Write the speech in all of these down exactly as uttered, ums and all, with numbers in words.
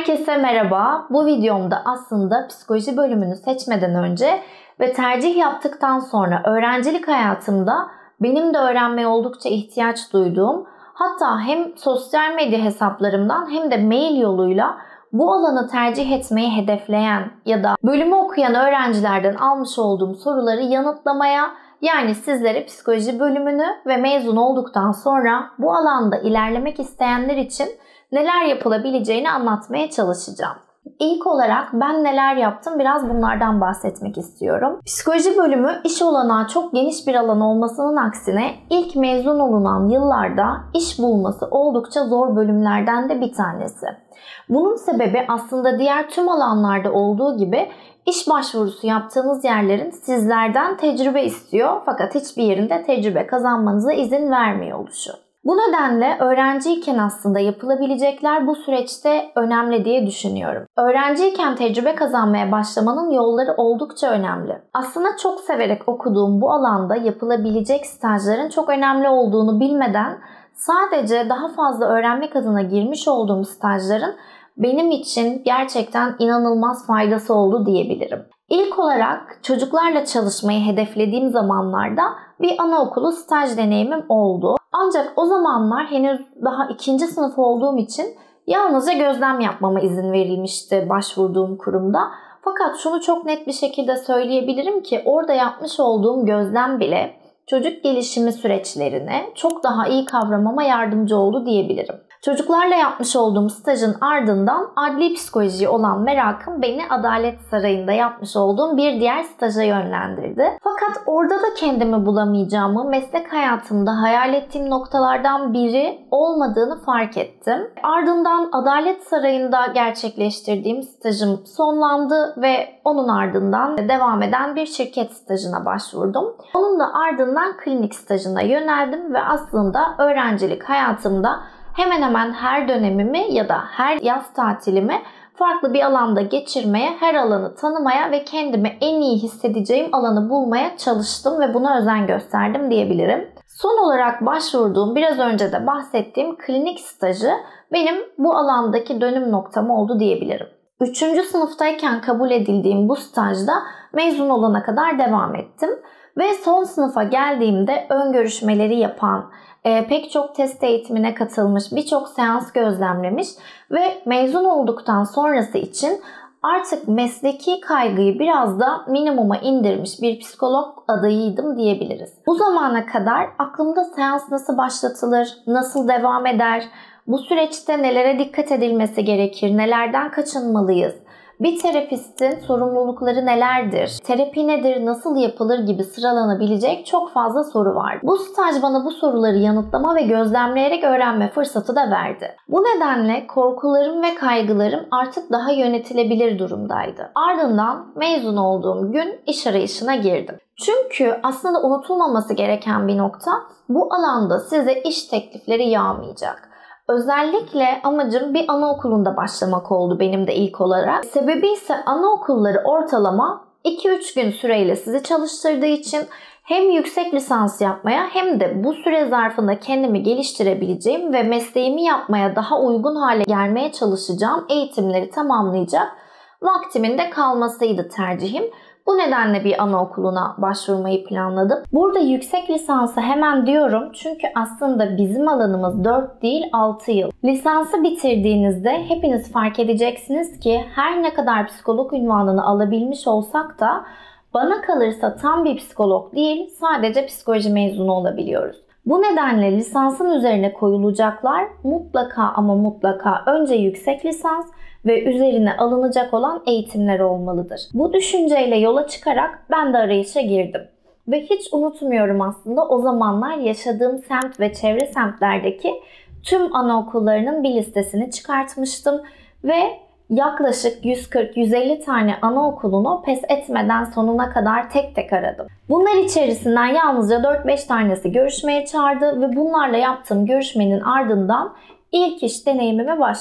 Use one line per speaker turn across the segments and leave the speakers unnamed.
Herkese merhaba. Bu videomda aslında psikoloji bölümünü seçmeden önce ve tercih yaptıktan sonra öğrencilik hayatımda benim de öğrenmeye oldukça ihtiyaç duyduğum, hatta hem sosyal medya hesaplarımdan hem de mail yoluyla bu alanı tercih etmeyi hedefleyen ya da bölümü okuyan öğrencilerden almış olduğum soruları yanıtlamaya, yani sizlere psikoloji bölümünü ve mezun olduktan sonra bu alanda ilerlemek isteyenler için neler yapılabileceğini anlatmaya çalışacağım. İlk olarak ben neler yaptım, biraz bunlardan bahsetmek istiyorum. Psikoloji bölümü iş olanağı çok geniş bir alan olmasının aksine ilk mezun olunan yıllarda iş bulması oldukça zor bölümlerden de bir tanesi. Bunun sebebi aslında diğer tüm alanlarda olduğu gibi iş başvurusu yaptığınız yerlerin sizlerden tecrübe istiyor fakat hiçbir yerinde tecrübe kazanmanıza izin vermiyor oluşu. Bu nedenle öğrenciyken aslında yapılabilecekler bu süreçte önemli diye düşünüyorum. Öğrenciyken tecrübe kazanmaya başlamanın yolları oldukça önemli. Aslında çok severek okuduğum bu alanda yapılabilecek stajların çok önemli olduğunu bilmeden sadece daha fazla öğrenmek adına girmiş olduğum stajların benim için gerçekten inanılmaz faydası oldu diyebilirim. İlk olarak çocuklarla çalışmayı hedeflediğim zamanlarda bir anaokulu staj deneyimim oldu. Ancak o zamanlar henüz daha ikinci sınıf olduğum için yalnızca gözlem yapmama izin verilmişti başvurduğum kurumda. Fakat şunu çok net bir şekilde söyleyebilirim ki orada yapmış olduğum gözlem bile çocuk gelişimi süreçlerini çok daha iyi kavramama yardımcı oldu diyebilirim. Çocuklarla yapmış olduğum stajın ardından adli psikolojiye olan merakım beni Adalet Sarayı'nda yapmış olduğum bir diğer staja yönlendirdi. Fakat orada da kendimi bulamayacağımı, meslek hayatımda hayal ettiğim noktalardan biri olmadığını fark ettim. Ardından Adalet Sarayı'nda gerçekleştirdiğim stajım sonlandı ve onun ardından devam eden bir şirket stajına başvurdum. Onun da ardından klinik stajına yöneldim ve aslında öğrencilik hayatımda hemen hemen her dönemimi ya da her yaz tatilimi farklı bir alanda geçirmeye, her alanı tanımaya ve kendimi en iyi hissedeceğim alanı bulmaya çalıştım ve buna özen gösterdim diyebilirim. Son olarak başvurduğum, biraz önce de bahsettiğim klinik stajı benim bu alandaki dönüm noktam oldu diyebilirim. Üçüncü sınıftayken kabul edildiğim bu stajda mezun olana kadar devam ettim. Ve son sınıfa geldiğimde ön görüşmeleri yapan, e, pek çok test eğitimine katılmış, birçok seans gözlemlemiş ve mezun olduktan sonrası için artık mesleki kaygıyı biraz da minimuma indirmiş bir psikolog adayıydım diyebiliriz. Bu zamana kadar aklımda seans nasıl başlatılır, nasıl devam eder, bu süreçte nelere dikkat edilmesi gerekir, nelerden kaçınmalıyız, bir terapistin sorumlulukları nelerdir, terapi nedir, nasıl yapılır gibi sıralanabilecek çok fazla soru var. Bu staj bana bu soruları yanıtlama ve gözlemleyerek öğrenme fırsatı da verdi. Bu nedenle korkularım ve kaygılarım artık daha yönetilebilir durumdaydı. Ardından mezun olduğum gün iş arayışına girdim. Çünkü aslında unutulmaması gereken bir nokta, bu alanda size iş teklifleri yağmayacak. Özellikle amacım bir anaokulunda başlamak oldu benim de ilk olarak. Sebebi ise anaokulları ortalama iki üç gün süreyle sizi çalıştırdığı için hem yüksek lisans yapmaya hem de bu süre zarfında kendimi geliştirebileceğim ve mesleğimi yapmaya daha uygun hale gelmeye çalışacağım eğitimleri tamamlayacak vaktimin de kalmasıydı tercihim. Bu nedenle bir anaokuluna başvurmayı planladım. Burada yüksek lisansı hemen diyorum çünkü aslında bizim alanımız dört değil altı yıl. Lisansı bitirdiğinizde hepiniz fark edeceksiniz ki her ne kadar psikolog unvanını alabilmiş olsak da bana kalırsa tam bir psikolog değil, sadece psikoloji mezunu olabiliyoruz. Bu nedenle lisansın üzerine koyulacaklar mutlaka ama mutlaka önce yüksek lisans ve üzerine alınacak olan eğitimler olmalıdır. Bu düşünceyle yola çıkarak ben de arayışa girdim. Ve hiç unutmuyorum aslında o zamanlar yaşadığım semt ve çevre semtlerdeki tüm anaokullarının bir listesini çıkartmıştım ve yaklaşık yüz kırk yüz elli tane anaokulunu pes etmeden sonuna kadar tek tek aradım. Bunlar içerisinden yalnızca dört beş tanesi görüşmeye çağırdı ve bunlarla yaptığım görüşmenin ardından ilk iş deneyimime başladım.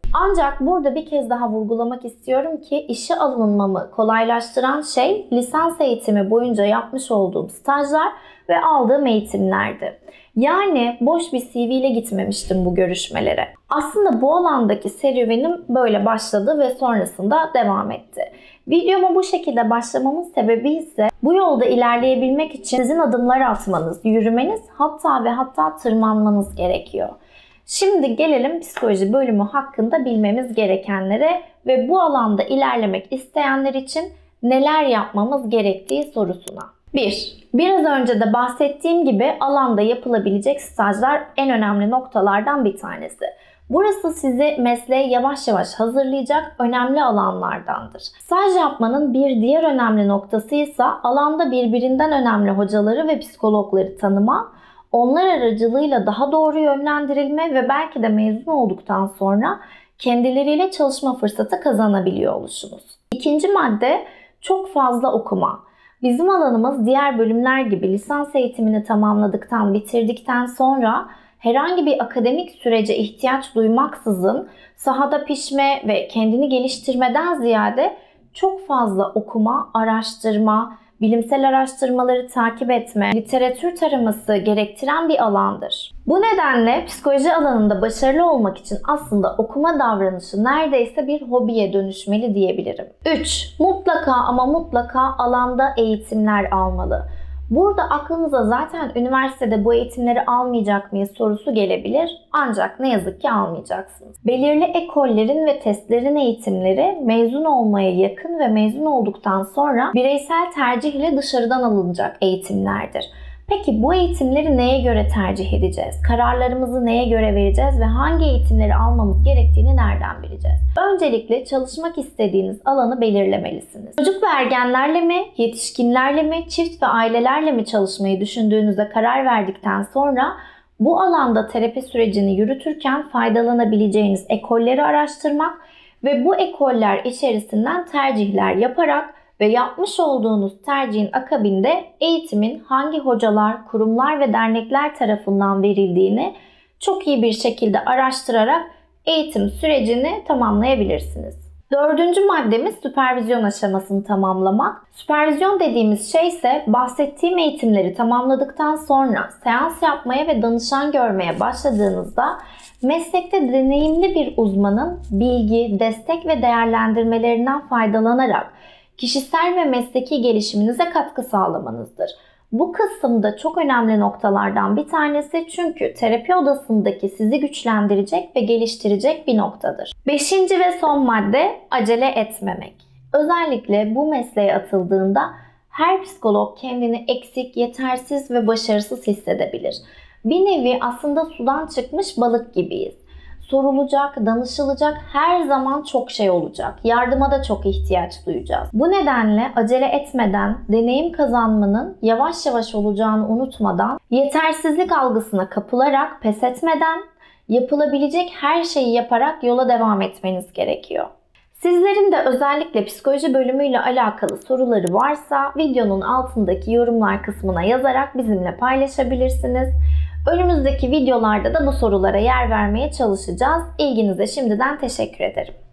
Ancak burada bir kez daha vurgulamak istiyorum ki işe alınmamı kolaylaştıran şey lisans eğitimi boyunca yapmış olduğum stajlar ve aldığım eğitimlerdi. Yani boş bir C V ile gitmemiştim bu görüşmelere. Aslında bu alandaki serüvenim böyle başladı ve sonrasında devam etti. Videoma bu şekilde başlamamın sebebi ise bu yolda ilerleyebilmek için sizin adımlar atmanız, yürümeniz, hatta ve hatta tırmanmanız gerekiyor. Şimdi gelelim psikoloji bölümü hakkında bilmemiz gerekenlere ve bu alanda ilerlemek isteyenler için neler yapmamız gerektiği sorusuna. bir. Biraz önce de bahsettiğim gibi alanda yapılabilecek stajlar en önemli noktalardan bir tanesi. Burası sizi mesleğe yavaş yavaş hazırlayacak önemli alanlardandır. Staj yapmanın bir diğer önemli noktası ise alanda birbirinden önemli hocaları ve psikologları tanıma, onlar aracılığıyla daha doğru yönlendirilme ve belki de mezun olduktan sonra kendileriyle çalışma fırsatı kazanabiliyor oluşunuz. İkinci madde çok fazla okuma. Bizim alanımız diğer bölümler gibi lisans eğitimini tamamladıktan, bitirdikten sonra herhangi bir akademik sürece ihtiyaç duymaksızın sahada pişme ve kendini geliştirmeden ziyade çok fazla okuma, araştırma, bilimsel araştırmaları takip etme, literatür taraması gerektiren bir alandır. Bu nedenle psikoloji alanında başarılı olmak için aslında okuma davranışı neredeyse bir hobiye dönüşmeli diyebilirim. üç. Mutlaka ama mutlaka alanda eğitimler almalı. Burada aklınıza zaten üniversitede bu eğitimleri almayacak mıyız sorusu gelebilir. Ancak ne yazık ki almayacaksınız. Belirli ekollerin ve testlerin eğitimleri mezun olmaya yakın ve mezun olduktan sonra bireysel tercih ile dışarıdan alınacak eğitimlerdir. Peki bu eğitimleri neye göre tercih edeceğiz? Kararlarımızı neye göre vereceğiz ve hangi eğitimleri almamız gerektiğini nereden bileceğiz? Öncelikle çalışmak istediğiniz alanı belirlemelisiniz. Çocuk ve ergenlerle mi, yetişkinlerle mi, çift ve ailelerle mi çalışmayı düşündüğünüzde karar verdikten sonra bu alanda terapi sürecini yürütürken faydalanabileceğiniz ekolleri araştırmak ve bu ekoller içerisinden tercihler yaparak ve yapmış olduğunuz tercihin akabinde eğitimin hangi hocalar, kurumlar ve dernekler tarafından verildiğini çok iyi bir şekilde araştırarak eğitim sürecini tamamlayabilirsiniz. Dördüncü maddemiz süpervizyon aşamasını tamamlamak. Süpervizyon dediğimiz şey ise bahsettiğim eğitimleri tamamladıktan sonra seans yapmaya ve danışan görmeye başladığınızda meslekte deneyimli bir uzmanın bilgi, destek ve değerlendirmelerinden faydalanarak kişisel ve mesleki gelişiminize katkı sağlamanızdır. Bu kısımda çok önemli noktalardan bir tanesi çünkü terapi odasındaki sizi güçlendirecek ve geliştirecek bir noktadır. Beşinci ve son madde acele etmemek. Özellikle bu mesleğe atıldığında her psikolog kendini eksik, yetersiz ve başarısız hissedebilir. Bir nevi aslında sudan çıkmış balık gibiyiz. Sorulacak, danışılacak her zaman çok şey olacak. Yardıma da çok ihtiyaç duyacağız. Bu nedenle acele etmeden, deneyim kazanmanın yavaş yavaş olacağını unutmadan, yetersizlik algısına kapılarak, pes etmeden, yapılabilecek her şeyi yaparak yola devam etmeniz gerekiyor. Sizlerin de özellikle psikoloji bölümüyle alakalı soruları varsa videonun altındaki yorumlar kısmına yazarak bizimle paylaşabilirsiniz. Önümüzdeki videolarda da bu sorulara yer vermeye çalışacağız. İlginize şimdiden teşekkür ederim.